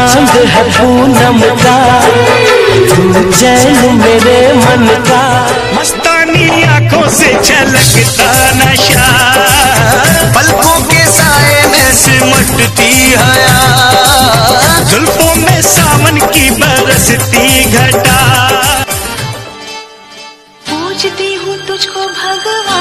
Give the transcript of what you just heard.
चांद है पूनम का, तू चैन मेरे मन का। मस्तानी आंखों से झलकता नशा, पलकों के साए में सिमटती हया, जुल्फों में सावन की बरसती घटा। पूजती हूँ तुझको भगवान।